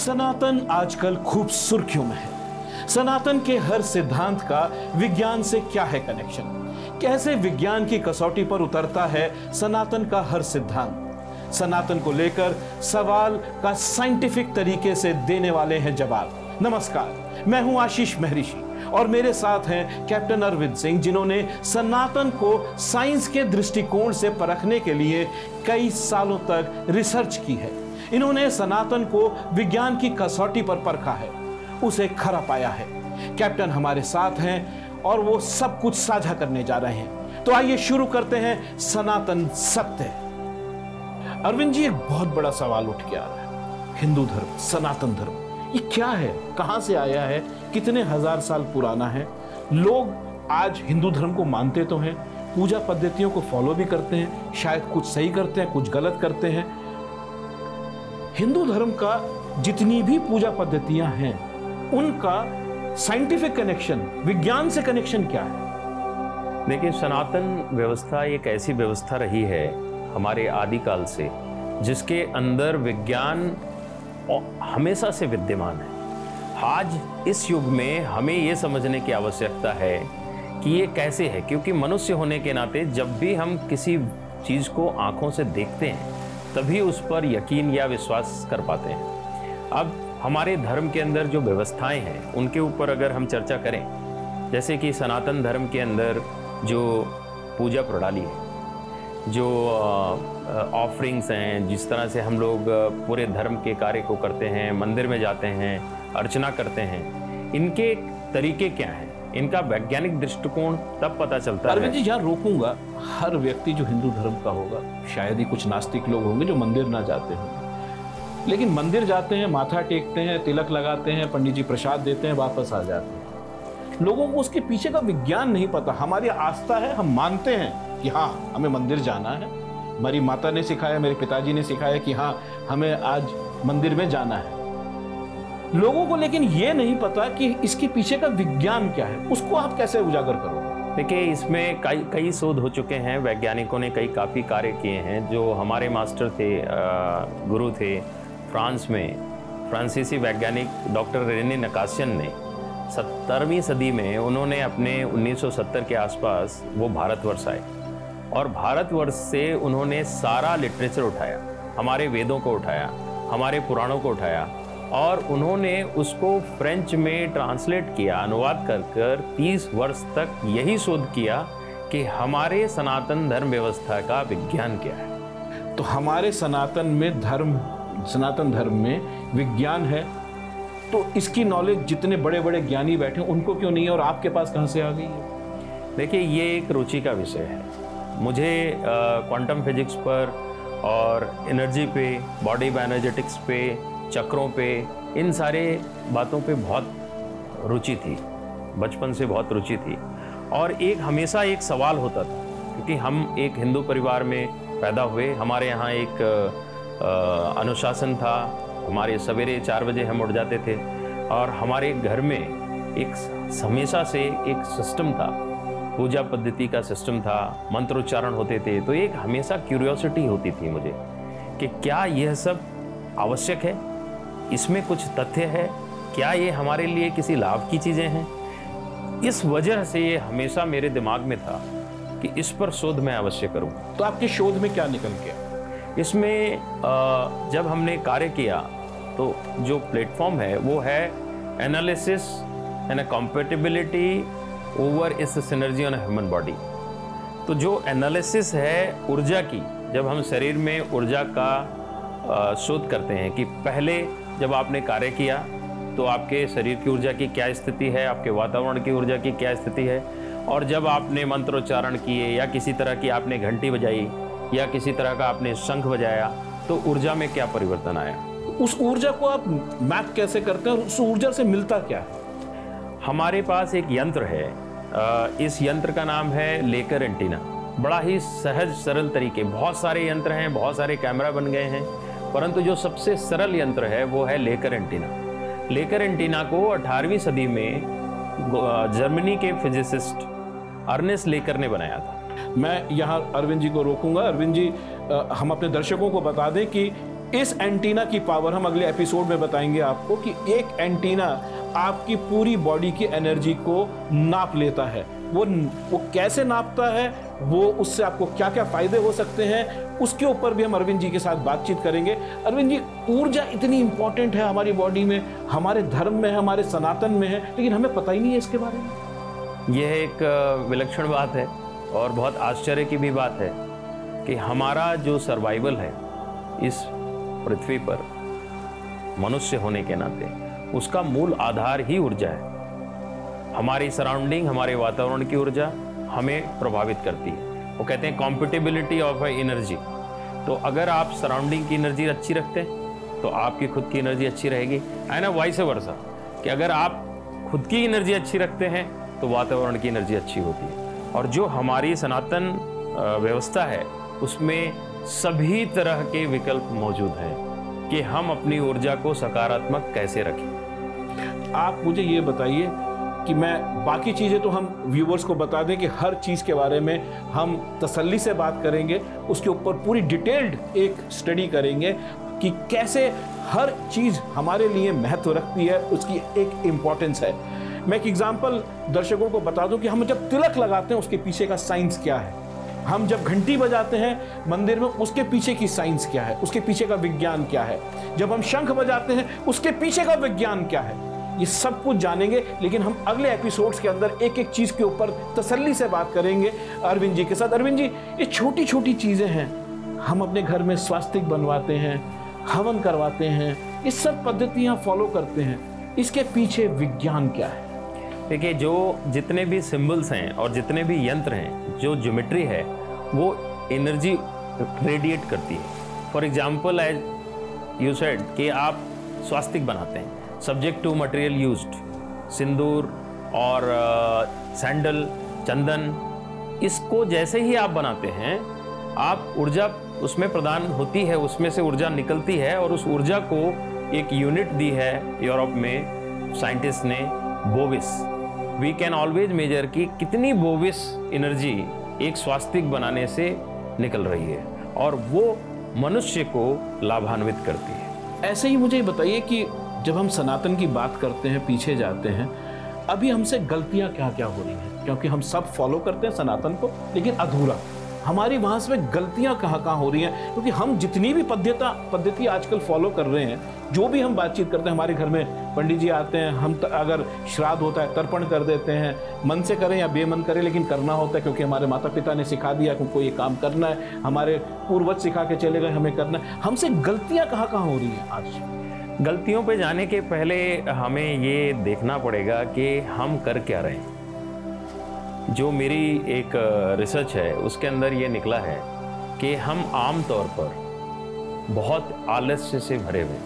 सनातन आजकल खूब सुर्खियों में है। सनातन के हर सिद्धांत का विज्ञान से क्या है कनेक्शन? कैसे विज्ञान की कसौटी पर उतरता है सनातन का हर सिद्धांत? सनातन को लेकर सवाल का साइंटिफिक तरीके से देने वाले हैं जवाब। नमस्कार, मैं हूं आशीष महर्षि और मेरे साथ हैं कैप्टन अरविंद सिंह, जिन्होंने सनातन को साइंस के दृष्टिकोण से परखने के लिए कई सालों तक रिसर्च की है। इन्होंने सनातन को विज्ञान की कसौटी पर परखा है, उसे खरा पाया है। कैप्टन हमारे साथ हैं और वो सब कुछ साझा करने जा रहे हैं। तो आइए शुरू करते हैं सनातन सत्य। अरविंद जी, एक बहुत बड़ा सवाल उठ के आ रहा है। हिंदू धर्म, सनातन धर्म, ये क्या है? कहां से आया है? कितने हजार साल पुराना है? लोग आज हिंदू धर्म को मानते तो हैं, पूजा पद्धतियों को फॉलो भी करते हैं, शायद कुछ सही करते हैं, कुछ गलत करते हैं। हिंदू धर्म का जितनी भी पूजा पद्धतियां हैं, उनका साइंटिफिक कनेक्शन, विज्ञान से कनेक्शन क्या है? देखिए, सनातन व्यवस्था एक ऐसी व्यवस्था रही है हमारे आदिकाल से, जिसके अंदर विज्ञान हमेशा से विद्यमान है। आज इस युग में हमें ये समझने की आवश्यकता है कि ये कैसे है, क्योंकि मनुष्य होने के नाते जब भी हम किसी चीज़ को आंखों से देखते हैं तभी उस पर यकीन या विश्वास कर पाते हैं। अब हमारे धर्म के अंदर जो व्यवस्थाएं हैं उनके ऊपर अगर हम चर्चा करें, जैसे कि सनातन धर्म के अंदर जो पूजा प्रणाली है, जो ऑफरिंग्स हैं, जिस तरह से हम लोग पूरे धर्म के कार्य को करते हैं, मंदिर में जाते हैं, अर्चना करते हैं, इनके तरीके क्या हैं, इनका वैज्ञानिक दृष्टिकोण तब पता चलता है। अरविंद जी, यहाँ रोकूंगा। हर व्यक्ति जो हिंदू धर्म का होगा, शायद ही कुछ नास्तिक लोग होंगे जो मंदिर ना जाते होंगे, लेकिन मंदिर जाते हैं, माथा टेकते हैं, तिलक लगाते हैं, पंडित जी प्रसाद देते हैं, वापस आ जाते हैं। लोगों को उसके पीछे का विज्ञान नहीं पता। हमारी आस्था है, हम मानते हैं कि हाँ, हमें मंदिर जाना है, हमारी माता ने सिखाया, मेरे पिताजी ने सिखाया कि हाँ, हमें आज मंदिर में जाना है। लोगों को लेकिन ये नहीं पता कि इसके पीछे का विज्ञान क्या है। उसको आप कैसे उजागर करोगे? देखिए, इसमें कई शोध हो चुके हैं, वैज्ञानिकों ने काफ़ी कार्य किए हैं। जो हमारे मास्टर थे, गुरु थे फ्रांस में, फ्रांसीसी वैज्ञानिक डॉक्टर रेने नकाशियन ने 17वीं सदी में उन्होंने अपने 1970 के आसपास वो भारतवर्ष आए और भारतवर्ष से उन्होंने सारा लिटरेचर उठाया, हमारे वेदों को उठाया, हमारे पुराणों को उठाया और उन्होंने उसको फ्रेंच में ट्रांसलेट किया, अनुवाद कर 30 वर्ष तक यही शोध किया कि हमारे सनातन धर्म व्यवस्था का विज्ञान क्या है। तो हमारे सनातन धर्म में विज्ञान है, तो इसकी नॉलेज जितने बड़े बड़े ज्ञानी बैठे उनको क्यों नहीं है और आपके पास कहां से आ गई है? देखिए, ये एक रुचि का विषय है। मुझे क्वांटम फिजिक्स पर और एनर्जी पे, बॉडी बायोएनर्जेटिक्स पे, चक्रों पे, इन सारे बातों पे बहुत रुचि थी, बचपन से बहुत रुचि थी। और हमेशा एक सवाल होता था, क्योंकि हम एक हिंदू परिवार में पैदा हुए, हमारे यहाँ एक अनुशासन था, हमारे सवेरे 4 बजे हम उठ जाते थे और हमारे घर में एक हमेशा से एक सिस्टम था, पूजा पद्धति का सिस्टम था, मंत्रोच्चारण होते थे। तो एक हमेशा क्यूरियोसिटी होती थी मुझे कि क्या यह सब आवश्यक है, इसमें कुछ तथ्य है, क्या ये हमारे लिए किसी लाभ की चीज़ें हैं। इस वजह से ये हमेशा मेरे दिमाग में था कि इस पर शोध मैं अवश्य करूं। तो आपके शोध में क्या निकल गया? इसमें जब हमने कार्य किया तो जो प्लेटफॉर्म है वो है एनालिसिस एंड कंपैटिबिलिटी ओवर इस सिनर्जी ऑन ह्यूमन बॉडी। तो जो एनालिसिस है ऊर्जा की, जब हम शरीर में ऊर्जा का शोध करते हैं कि पहले जब आपने कार्य किया तो आपके शरीर की ऊर्जा की क्या स्थिति है, आपके वातावरण की ऊर्जा की क्या स्थिति है, और जब आपने मंत्रोच्चारण किए या किसी तरह की आपने घंटी बजाई या किसी तरह का आपने शंख बजाया तो ऊर्जा में क्या परिवर्तन आया। उस ऊर्जा को आप मैप कैसे करते हैं और उस ऊर्जा से मिलता क्या है? हमारे पास एक यंत्र है, इस यंत्र का नाम है लेकर एंटीना। बड़ा ही सहज सरल तरीके, बहुत सारे यंत्र हैं, बहुत सारे कैमरा बन गए हैं, परंतु जो सबसे सरल यंत्र है वो है लेकर एंटीना। लेकर एंटीना को 18वीं सदी में जर्मनी के फिजिसिस्ट अर्नेस्ट लेकर ने बनाया था। मैं यहाँ अरविंद जी को रोकूंगा। अरविंद जी, हम अपने दर्शकों को बता दें कि इस एंटीना की पावर हम अगले एपिसोड में बताएंगे आपको कि एक एंटीना आपकी पूरी बॉडी की एनर्जी को नाप लेता है। वो कैसे नापता है, वो उससे आपको क्या क्या फायदे हो सकते हैं, उसके ऊपर भी हम अरविंद जी के साथ बातचीत करेंगे। अरविंद जी, ऊर्जा इतनी इंपॉर्टेंट है हमारी बॉडी में, हमारे धर्म में है, हमारे सनातन में है, लेकिन हमें पता ही नहीं है इसके बारे में। यह एक विलक्षण बात है और बहुत आश्चर्य की भी बात है कि हमारा जो सर्वाइवल है इस पृथ्वी पर मनुष्य होने के नाते, उसका मूल आधार ही ऊर्जा है। हमारी सराउंडिंग, हमारे वातावरण की ऊर्जा हमें प्रभावित करती है। वो कहते हैं कॉम्पिटिबिलिटी ऑफ एनर्जी। तो अगर आप सराउंडिंग की एनर्जी अच्छी रखते हैं तो आपकी खुद की एनर्जी अच्छी रहेगी, है ना। वाइस वर्सा, कि अगर आप खुद की एनर्जी अच्छी रखते हैं तो वातावरण की एनर्जी अच्छी होती है। और जो हमारी सनातन व्यवस्था है उसमें सभी तरह के विकल्प मौजूद हैं कि हम अपनी ऊर्जा को सकारात्मक कैसे रखें। आप मुझे ये बताइए कि मैं बाकी चीज़ें तो हम व्यूवर्स को बता दें कि हर चीज़ के बारे में हम तसल्ली से बात करेंगे, उसके ऊपर पूरी डिटेल्ड एक स्टडी करेंगे कि कैसे हर चीज़ हमारे लिए महत्व रखती है, उसकी एक इम्पॉर्टेंस है। मैं एक एग्जांपल दर्शकों को बता दूं कि हम जब तिलक लगाते हैं उसके पीछे का साइंस क्या है, हम जब घंटी बजाते हैं मंदिर में उसके पीछे की साइंस क्या है, उसके पीछे का विज्ञान क्या है, जब हम शंख बजाते हैं उसके पीछे का विज्ञान क्या है, ये सब कुछ जानेंगे। लेकिन हम अगले एपिसोड्स के अंदर एक एक चीज के ऊपर तसल्ली से बात करेंगे अरविंद जी के साथ। अरविंद जी, ये छोटी छोटी चीजें हैं, हम अपने घर में स्वास्तिक बनवाते हैं, हवन करवाते हैं, ये सब पद्धतियां फॉलो करते हैं, इसके पीछे विज्ञान क्या है? देखिए, जो जितने भी सिंबल्स हैं और जितने भी यंत्र हैं, जो ज्योमेट्री है वो एनर्जी रेडिएट करती है। For example, as you said कि आप स्वास्तिक बनाते हैं, सब्जेक्ट टू मटेरियल यूज्ड, सिंदूर और सैंडल, चंदन, इसको जैसे ही आप बनाते हैं आप ऊर्जा उसमें प्रदान होती है, उसमें से ऊर्जा निकलती है और उस ऊर्जा को एक यूनिट दी है यूरोप में साइंटिस्ट ने, Bovis. We can always measure कि कितनी बोविस एनर्जी एक स्वास्तिक बनाने से निकल रही है और वो मनुष्य को लाभान्वित करती है। ऐसे ही मुझे बताइए कि जब हम सनातन की बात करते हैं, पीछे जाते हैं, अभी हमसे गलतियां क्या क्या हो रही हैं, क्योंकि हम सब फॉलो करते हैं सनातन को लेकिन अधूरा, हमारी वहां से गलतियां कहाँ कहाँ हो रही हैं? क्योंकि हम जितनी भी पद्धति आजकल फॉलो कर रहे हैं, जो भी हम बातचीत करते हैं, हमारे घर में पंडित जी आते हैं, हम अगर श्राद्ध होता है तर्पण कर देते हैं, मन से करें या बेमन करें लेकिन करना होता है, क्योंकि हमारे माता पिता ने सिखा दिया कि हमको ये काम करना है, हमारे पूर्वज सिखा के चले गए, हमें करना है। हमसे गलतियां कहाँ कहाँ हो रही हैं आज? गलतियों पे जाने के पहले हमें ये देखना पड़ेगा कि हम कर क्या रहे हैं। जो मेरी एक रिसर्च है उसके अंदर ये निकला है कि हम आम तौर पर बहुत आलस्य से भरे हुए।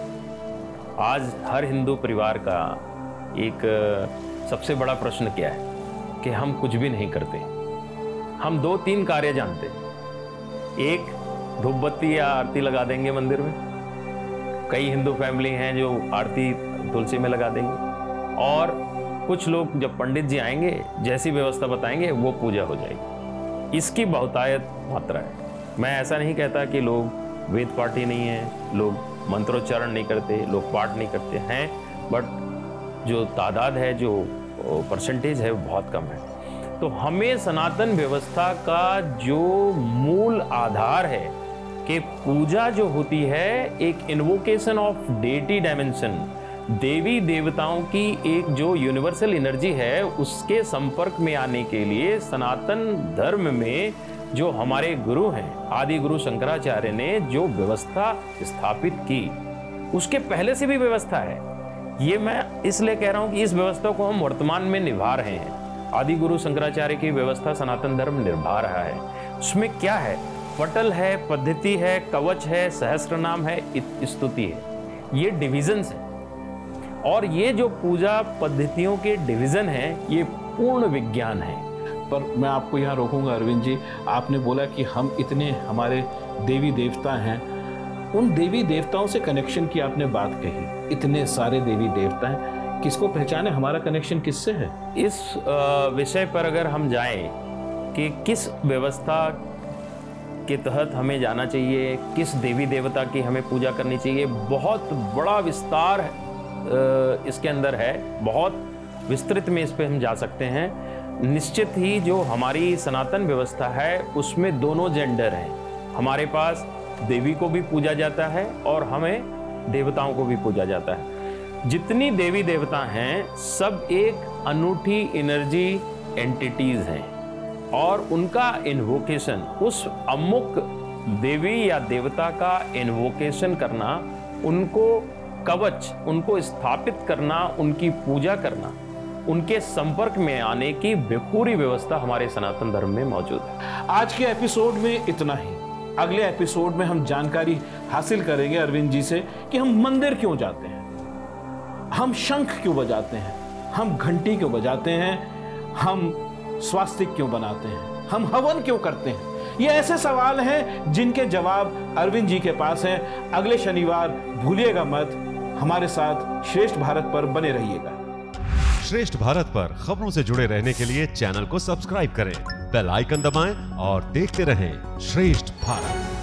आज हर हिंदू परिवार का एक सबसे बड़ा प्रश्न क्या है कि हम कुछ भी नहीं करते। हम 2-3 कार्य जानते हैं। एक, धूप बत्ती या आरती लगा देंगे मंदिर में। कई हिंदू फैमिली हैं जो आरती तुलसी में लगा देंगे, और कुछ लोग जब पंडित जी आएंगे जैसी व्यवस्था बताएंगे वो पूजा हो जाएगी। इसकी बहुतायत मात्रा है। मैं ऐसा नहीं कहता कि लोग वेद पाठ ही नहीं है, लोग मंत्रोच्चारण नहीं करते, लोग पाठ नहीं करते हैं, बट जो तादाद है, जो परसेंटेज है वो बहुत कम है। तो हमें सनातन व्यवस्था का जो मूल आधार है कि पूजा जो होती है एक इन्वोकेशन ऑफ डेटी डायमेंशन, देवी देवताओं की एक जो यूनिवर्सल एनर्जी है उसके संपर्क में आने के लिए सनातन धर्म में जो हमारे गुरु हैं, आदि गुरु शंकराचार्य ने जो व्यवस्था स्थापित की, उसके पहले से भी व्यवस्था है। ये मैं इसलिए कह रहा हूं कि इस व्यवस्था को हम वर्तमान में निभा रहे हैं। आदि गुरु शंकराचार्य की व्यवस्था सनातन धर्म निभा रहा है। उसमें क्या है? पटल है, पद्धति है, कवच है, सहस्त्रनाम है, स्तुति है। ये डिविजन्स हैं, और ये जो पूजा पद्धतियों के डिवीजन हैं ये पूर्ण विज्ञान है। पर मैं आपको यहाँ रोकूंगा अरविंद जी, आपने बोला कि हम इतने हमारे देवी देवता हैं, उन देवी देवताओं से कनेक्शन की आपने बात कही, इतने सारे देवी देवता हैं, किसको पहचाने, हमारा कनेक्शन किससे है? इस विषय पर अगर हम जाएं कि किस व्यवस्था के तहत हमें जाना चाहिए, किस देवी देवता की हमें पूजा करनी चाहिए, बहुत बड़ा विस्तार इसके अंदर है, बहुत विस्तृत में इस पे हम जा सकते हैं। निश्चित ही जो हमारी सनातन व्यवस्था है उसमें दोनों जेंडर हैं। हमारे पास देवी को भी पूजा जाता है और हमें देवताओं को भी पूजा जाता है। जितनी देवी देवता हैं सब एक अनूठी एनर्जी एंटिटीज हैं और उनका इन्वोकेशन, उस अमुक देवी या देवता का इन्वोकेशन करना, उनको कवच, उनको स्थापित करना, उनकी पूजा करना, उनके संपर्क में आने की पूरी व्यवस्था हमारे सनातन धर्म में मौजूद है। आज के एपिसोड में इतना ही। अगले एपिसोड में हम जानकारी हासिल करेंगे अरविंद जी से कि हम मंदिर क्यों जाते हैं, हम शंख क्यों बजाते हैं, हम घंटी क्यों बजाते हैं, हम स्वास्तिक क्यों बनाते हैं, हम हवन क्यों करते हैं। ये ऐसे सवाल हैं जिनके जवाब अरविंद जी के पास हैं। अगले शनिवार भूलिएगा मत, हमारे साथ श्रेष्ठ भारत पर बने रहिएगा। श्रेष्ठ भारत पर खबरों से जुड़े रहने के लिए चैनल को सब्सक्राइब करें, बेल आइकन दबाएं और देखते रहें श्रेष्ठ भारत।